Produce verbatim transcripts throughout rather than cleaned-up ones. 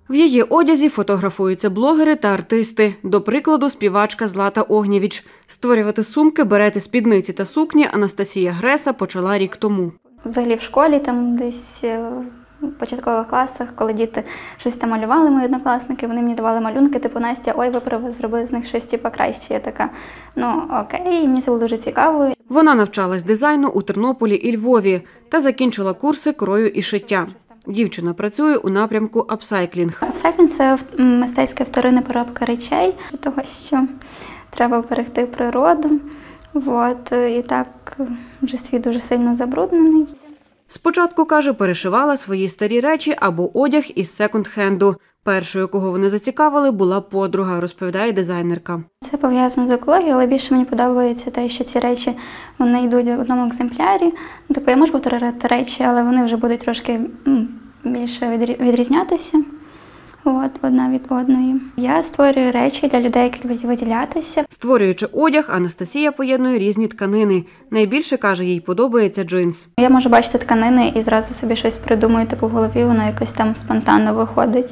В її одязі фотографуються блогери та артисти. До прикладу, співачка Злата Огнєвіч. Створювати сумки, берети, спідниці та сукні Анастасія Греса почала рік тому. Взагалі в школі, там десь в початкових класах, коли діти щось там малювали, мої однокласники, вони мені давали малюнки, типу, Настя, ой, ви зробили з них щось типу, краще. Я така, ну окей, мені це було дуже цікаво. Вона навчалась дизайну у Тернополі і Львові та закінчила курси крою і шиття. Дівчина працює у напрямку апсайклінг. Апсайклінг – це мистецька вторинна переробка речей, того, що треба берегти природу. От, і так вже світ дуже сильно забруднений. Спочатку, каже, перешивала свої старі речі або одяг із секонд-хенду. Першою, кого вони зацікавили, була подруга, розповідає дизайнерка. Це пов'язано з екологією, але більше мені подобається те, що ці речі вони йдуть в одному екземплярі. Тобто я можу повторити речі, але вони вже будуть трошки більше відрізнятися. От, одна від одної. Я створюю речі для людей, які люблять виділятися. Створюючи одяг, Анастасія поєднує різні тканини. Найбільше, каже, їй подобається джинс. Я можу бачити тканини і зразу собі щось придумаю, типу в голові воно якось там спонтанно виходить.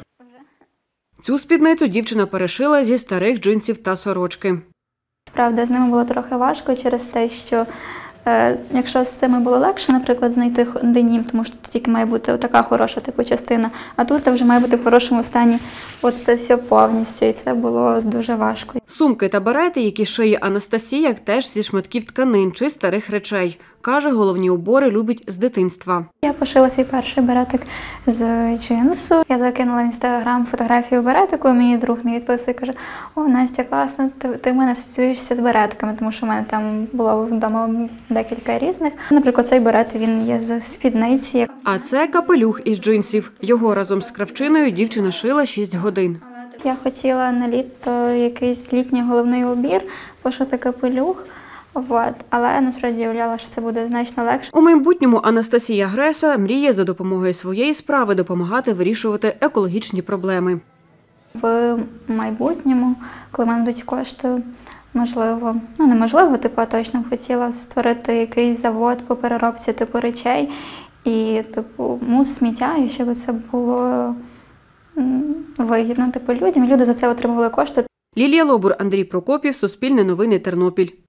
Цю спідницю дівчина перешила зі старих джинсів та сорочки. Правда, з ними було трохи важко через те, що е, якщо з цими було легше, наприклад, знайти денім, тому що тут тільки має бути така хороша типу частина, а тут вже має бути в хорошому стані от це все повністю, і це було дуже важко. Сумки та берети, які шиє Анастасія, теж зі шматків тканин чи старих речей. Каже, головні убори любить з дитинства. Я пошила свій перший беретик з джинсу. Я закинула в інстаграм фотографію беретику, і мій друг мій відписує, каже, о, Настя, класно, ти, ти в мене асоціюєшся з беретиками, тому що в мене там було вдома декілька різних. Наприклад, цей берет, він є з спідниці. А це капелюх із джинсів. Його разом з кравчиною дівчина шила шість годин. Я хотіла на літо якийсь літній головний убір, пошити капелюх. Вот. Але насправді я уявляла, що це буде значно легше. У майбутньому Анастасія Греса мріє за допомогою своєї справи допомагати вирішувати екологічні проблеми. В майбутньому, коли мене будуть кошти, можливо, ну неможливо, типу, точно хотіла створити якийсь завод по переробці типу речей і типу мус сміття, і щоб це було вигідно типу людям. Люди за це отримували кошти. Лілія Лобур, Андрій Прокопів, Суспільне новини, Тернопіль.